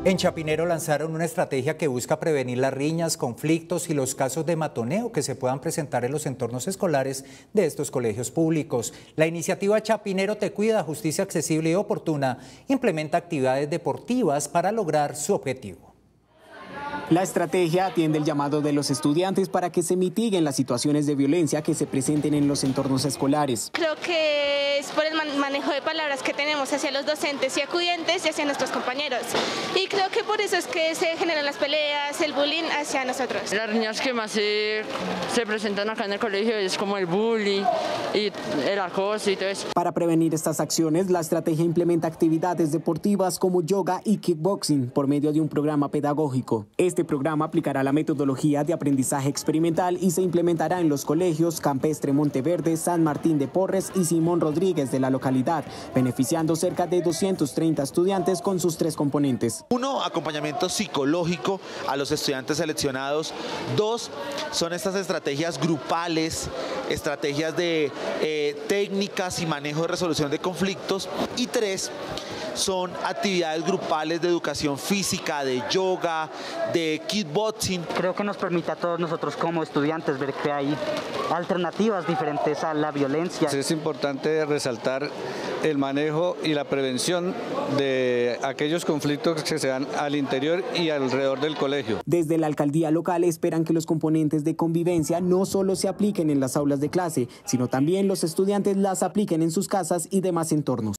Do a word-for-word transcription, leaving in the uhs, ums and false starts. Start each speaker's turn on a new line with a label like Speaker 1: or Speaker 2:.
Speaker 1: En Chapinero lanzaron una estrategia que busca prevenir las riñas, conflictos y los casos de matoneo que se puedan presentar en los entornos escolares de estos colegios públicos. La iniciativa Chapinero Te Cuida, Justicia Accesible y Oportuna implementa actividades deportivas para lograr su objetivo.
Speaker 2: La estrategia atiende el llamado de los estudiantes para que se mitiguen las situaciones de violencia que se presenten en los entornos escolares.
Speaker 3: Creo que es por el manejo de palabras que tenemos hacia los docentes y acudientes y hacia nuestros compañeros. Y creo que por eso es que se generan las peleas, el bullying hacia nosotros.
Speaker 4: Las riñas que más se, se presentan acá en el colegio es como el bullying y el acoso y todo eso.
Speaker 2: Para prevenir estas acciones, la estrategia implementa actividades deportivas como yoga y kickboxing por medio de un programa pedagógico. Este programa aplicará la metodología de aprendizaje experimental y se implementará en los colegios Campestre Monteverde, San Martín de Porres y Simón Rodríguez de la localidad, beneficiando cerca de doscientos treinta estudiantes con sus tres componentes.
Speaker 5: Uno, acompañamiento psicológico a los estudiantes seleccionados. Dos, son estas estrategias grupales, estrategias de eh, técnicas y manejo de resolución de conflictos. Y tres, son actividades grupales de educación física, de yoga, de kickboxing.
Speaker 6: Creo que nos permite a todos nosotros como estudiantes ver que hay alternativas diferentes a la violencia.
Speaker 7: Es importante resaltar el manejo y la prevención de aquellos conflictos que se dan al interior y alrededor del colegio.
Speaker 2: Desde la alcaldía local esperan que los componentes de convivencia no solo se apliquen en las aulas de clase, sino también los estudiantes las apliquen en sus casas y demás entornos.